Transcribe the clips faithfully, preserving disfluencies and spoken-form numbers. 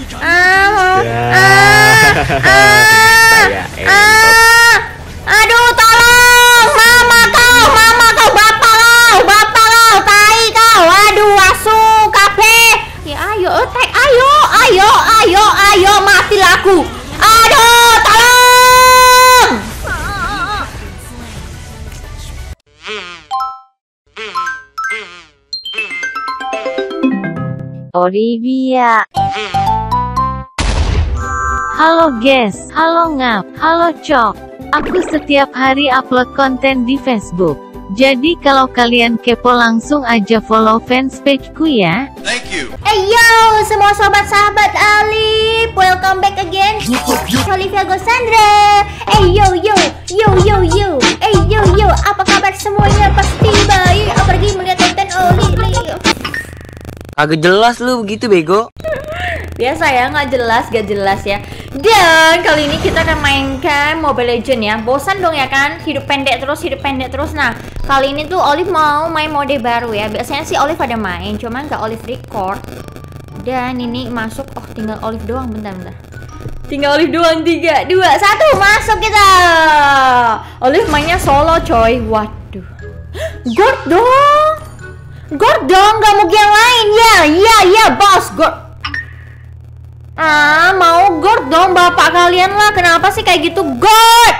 Ah, mau. Ah, ah, ah. Aduh, tolong. Mama kau, mama kau, bapak kau, bapak kau, tai kau. Aduh, asu, kafe. Ya ayo, attack, ayo, ayo, ayo, ayo, matilah aku. Aduh, tolong. Olivia. Halo guys, halo Ngap, halo Cok. Aku setiap hari upload konten di Facebook. Jadi kalau kalian kepo langsung aja follow fanspage-ku ya. Thank you. Hey yo, semua sobat-sahabat Alif, welcome back again. Olivia Gosandra. Hey yo yo, yo yo yo. Hey yo yo, apa kabar semuanya? Pasti baik. Apalagi melihat konten Oli. Agak jelas lu begitu bego. Biasa ya, nggak jelas, gak jelas ya. Dan kali ini kita akan mainkan Mobile Legends ya. Bosan dong ya kan? Hidup pendek terus, hidup pendek terus. Nah, kali ini tuh Olive mau main mode baru ya. Biasanya sih Olive ada main, cuman nggak Olive record. Dan ini masuk, oh tinggal Olive doang, bentar bentar. Tinggal Olive doang, tiga, dua, satu, masuk kita. Olive mainnya solo coy. Waduh. Gord dong. Gord dong, gak mau yang lain ya. Iya, iya bos, Gord. Ah, mau Gord dong, bapak kalian lah. Kenapa sih kayak gitu, Gord?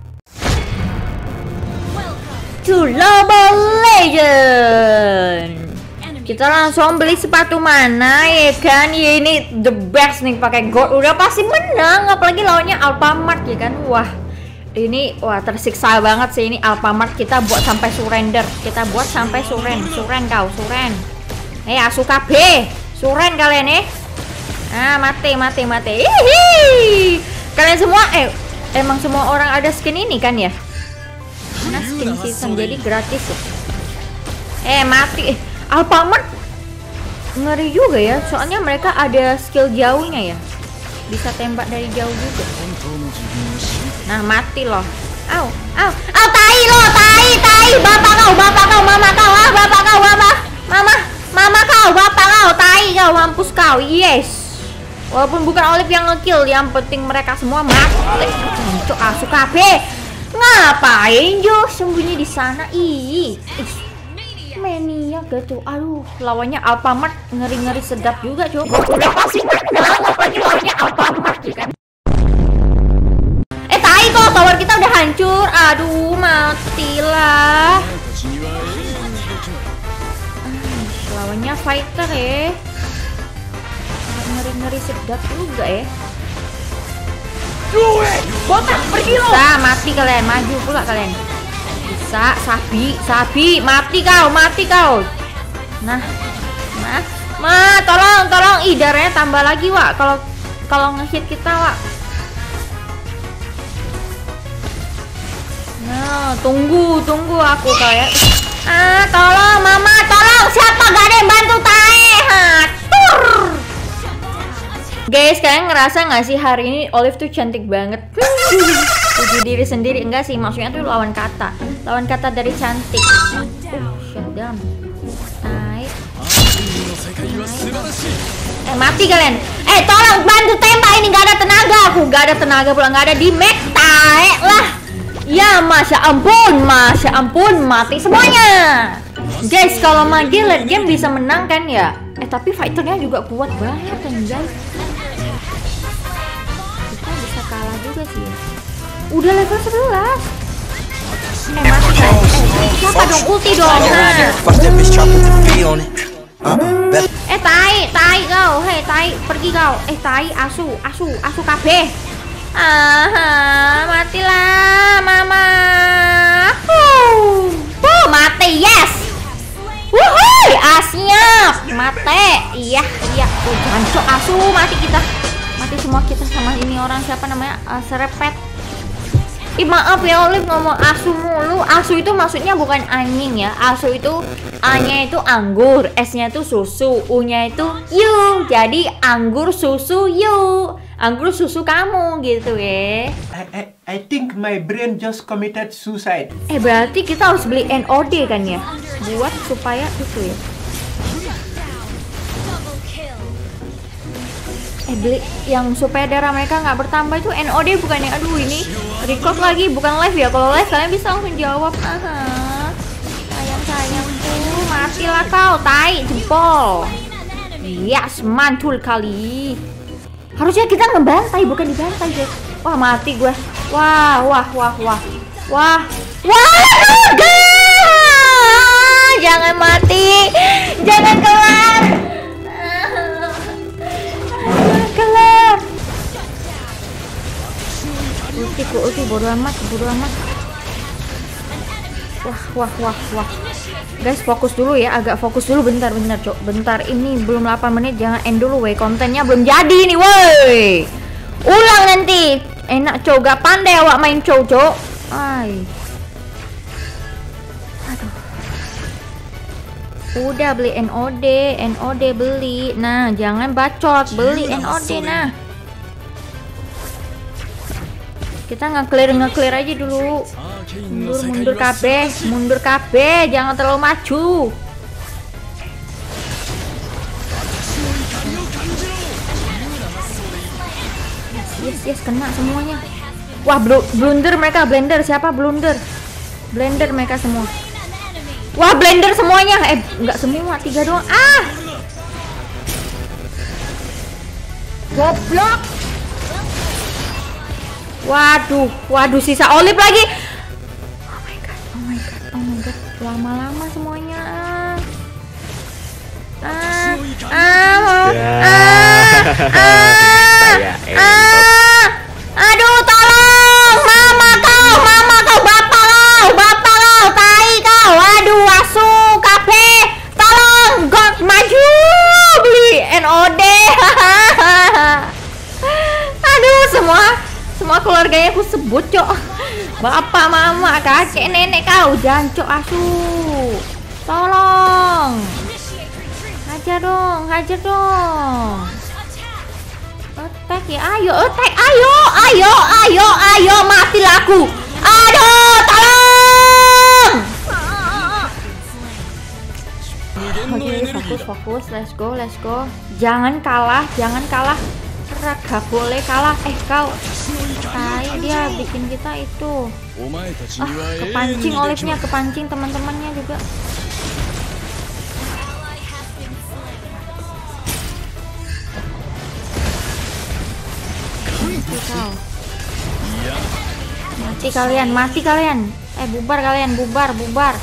To Mobile Legends. Kita langsung beli sepatu mana ya kan? Ya ini the best nih pakai Gord. Udah pasti menang, apalagi lawannya Alfamart ya kan? Wah, ini wah tersiksa banget sih ini Alfamart. Kita buat sampai surrender. Kita buat sampai suren, suren kau, suren. Eh, asuka B, suren kalian eh. Ah, mati, mati, mati. Hihi. Kalian semua, eh, emang semua orang ada skin ini kan ya? Nah, skin season jadi gratis ya. Eh, mati. Eh, Alfamart ngeri juga ya. Soalnya mereka ada skill jauhnya ya. Bisa tembak dari jauh juga. Nah, mati loh. Au, au, au, tai loh, tai, tai. Bapak kau, bapak kau, mama kau, ah, bapak kau, mama, mama, mama kau, bapak kau, tai kau, mampus kau. Yes. Walaupun bukan Olive yang ngekill, yang penting mereka semua mati. Cok, asu kafe. Ngapain Jo sembunyi di sana? Ih, mania gitu. Aduh, lawannya Alfamart ngeri-ngeri sedap juga, Cok. Udah pasti menang, apalagi lawannya Alfamart kan. Eh, tai kok, tower kita udah hancur. Aduh, matilah. Lawannya fighter ya. Ngeri-ngeri sedap juga ya. Botak, pergi lo. Bisa, mati kalian, maju pula kalian. Bisa, sapi, sapi, mati kau, mati kau. Nah, nah, ma, tolong, tolong. Ih, darahnya tambah lagi, Wak. Kalau kalau nge-hit kita, Wak. Nah, tunggu, tunggu aku kayak. Ah, tolong, mama, tolong. Siapa gak ada yang bantu tae? Hatur. Guys, kalian ngerasa nggak sih hari ini Olive tuh cantik banget? Puji diri sendiri. Enggak sih, maksudnya tuh lawan kata. Lawan kata dari cantik. Uh, shutdown. Naik. Eh, mati kalian. Eh, tolong bantu tembak ini, nggak ada tenaga. Aku nggak ada tenaga pula, nggak ada di make. Taek lah. Ya, masya ampun, masya ampun, mati semuanya. Guys, kalau mage late game bisa menang kan ya? Eh, tapi fighternya juga kuat banget kan guys. Kalah juga sih. Udah level sebelas. Eh, mati kan? Eh, siapa dong ulti dong? Nah. Eh, tai, tai kau. Hei, tai, pergi kau. Eh, tai, asu, asu, asu kabeh. Ah, matilah, mama. Huh. Oh, mati, yes. Wuhui, asnya mati. Iya, iya. Oh, jancok asu, mati kita. Mati semua kita sama ini orang siapa namanya uh, serepet. Ih, maaf ya Olive ngomong asu mulu. Asu itu maksudnya bukan anjing ya. Asu itu A-nya itu anggur, S-nya itu susu, U-nya itu you. Jadi anggur susu you. Anggur susu kamu gitu ya. I, I, I think my brain just committed suicide. Eh, berarti kita harus beli N O D kan ya? Buat supaya itu ya. Eh beli yang supaya darah mereka nggak bertambah itu N O D bukannya? Aduh ini record lagi bukan live ya. Kalau live kalian bisa langsung jawab. Aha. Sayang sayangku, matilah kau, tai jempol. Yes, mantul kali. Harusnya kita ngebantai bukan dibantai guys. Wah mati gue. Wah wah wah wah wah wah. Jangan mati, jangan kelar. Kelar. Ulti ku ulti bodo amat, bodo amat. Wah wah wah wah. Guys fokus dulu ya, agak fokus dulu bentar bentar cok. Bentar ini belum delapan menit, jangan end dulu weh. Kontennya belum jadi nih woi. Ulang nanti. Enak cok, gak pandai awak main cok cok. Ay. Aduh. Udah beli N O D, N O D beli. Nah, jangan bacot, beli N O D nah. Kita nge-clear nge-clear aja dulu. Mundur mundur kabeh, mundur kabeh, jangan terlalu maju. Yes, yes, kena semuanya. Wah, blunder mereka, blender. Siapa blunder? Blender mereka semua. Wah, blender semuanya. Eh, enggak semua, tiga doang. Ah! Goblok. Waduh, waduh sisa olip lagi. Oh my god, oh my god, oh my god. Lama-lama semuanya. Ah. Ah. Ah. Ah. Ah. Aduh, tolong. Mama kau, mama kau, bapak kau, bapak kau, tai kau. Aduh, asu, kafe. Tolong, god maju. Beli N O D. Aduh, semua semua keluarganya aku sebut, cok. Bapak, mama, kakek, nenek kau, jancok asu. Tolong. Hajar dong, hajar dong. Attack ya, ayo, attack, ayo, ayo, ayo, ayo, matilah aku. Aduh, tolong. Oke, fokus, fokus, let's go, let's go. Jangan kalah, jangan kalah. Gak boleh kalah. Eh kau, tai dia bikin kita itu. Ah, kepancing olivnya, kepancing teman-temannya juga. Mati kau. Mati kalian, mati kalian. Eh bubar kalian, bubar, bubar.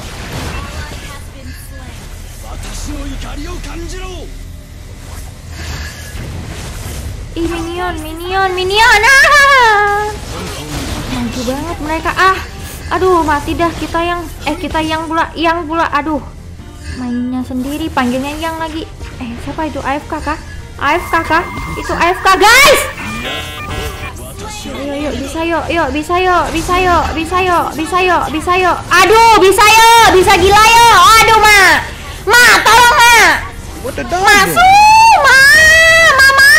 Ih, minion, minion, minion. Ah! Maju banget mereka. Ah. Aduh, mati dah kita yang eh kita yang pula, yang pula. Aduh. Mainnya sendiri, panggilnya yang lagi. Eh, siapa itu? A F K kah? A F K kah? Itu A F K, guys. Yuk, yuk, bisa yuk, yuk, bisa yuk, bisa yuk, bisa yuk, bisa yuk, bisa yuk. Aduh, bisa yuk, bisa gila yuk. Aduh, Ma. Ma, tolong, Ma. Masuk, Ma. Mama.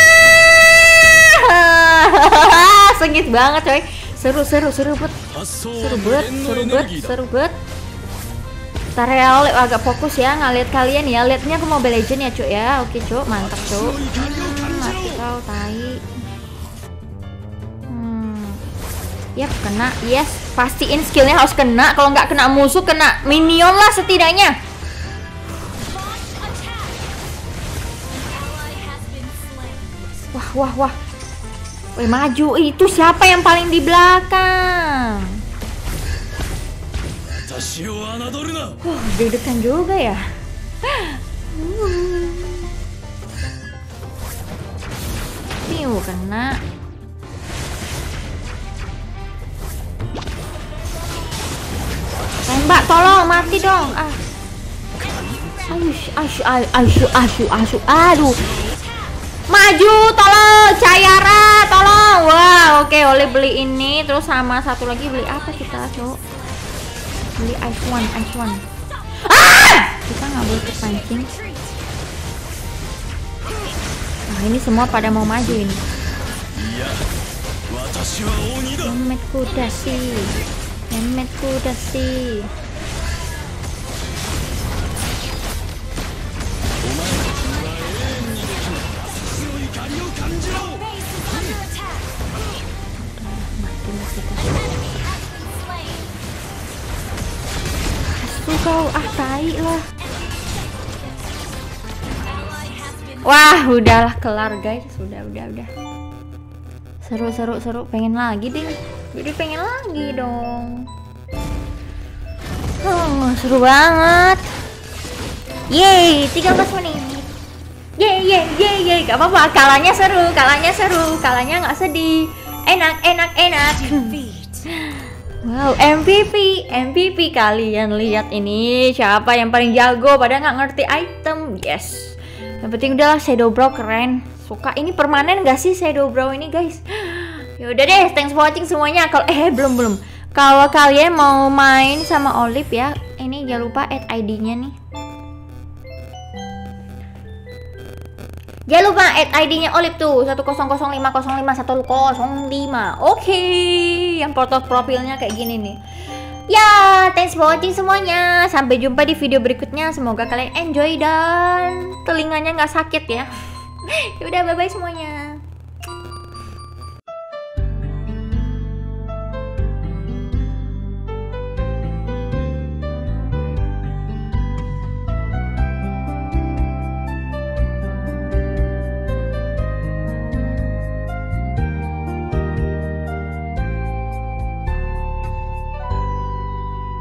Sengit banget, coy. Seru, seru, seru bet. Seru bet, seru bet, seru bet. Ntar real agak fokus ya ngeliat kalian ya. Liatnya ke Mobile Legends ya, Cuk ya. Oke, Cuk, mantap, Cuk. Hmm, mati kau, tai. Hmm. Yap, kena. Yes, pastiin skillnya harus kena. Kalau nggak kena musuh, kena minion lah setidaknya. Wah, wah, wah. Wih, maju. Itu siapa yang paling di belakang? Huh, deg-degan juga ya. Piu, kena. Tembak, tolong, mati dong. Ah. Asyuh, asyuh, asyuh, asyuh, asyuh, aduh. Maju, tolong, Cayara, tolong. Wah, oke, okay, oleh beli ini, terus sama satu lagi beli apa kita, Cok? Beli ice one, ice one. Ah! Kita nggak boleh kepancing. Nah, ini semua pada mau maju ini. Memet kuda sih, memet kuda sih. kau, ah tai lah. Wah, udahlah kelar guys, sudah udah udah. Seru seru seru, pengen lagi deh. Jadi pengen lagi dong. Oh, seru banget. Yeay, tiga belas menit. Yeay yeay yeay yeay, gak apa-apa, kalahnya seru, kalahnya seru, kalahnya nggak sedih. Enak enak enak. Wow, M V P, M V P kalian lihat ini siapa yang paling jago pada nggak ngerti item. Yes. Yang penting udahlah, Shadow Brow keren. Suka. Ini permanen gak sih Shadow Brow ini guys? Yaudah deh, thanks for watching semuanya. Kalau eh belum belum. Kalau kalian mau main sama Olive ya, ini jangan lupa add I D-nya nih. Jangan lupa add I D-nya Olive tuh satu nol nol lima nol lima satu nol lima. Oke, yang foto profilnya kayak gini nih. Ya, thanks for watching semuanya. Sampai jumpa di video berikutnya. Semoga kalian enjoy dan telinganya nggak sakit ya. Yaudah, bye bye semuanya.